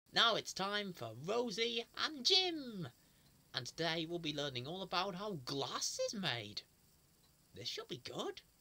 Now it's time for Rosie and Jim! And today we'll be learning all about how glass is made. This should be good.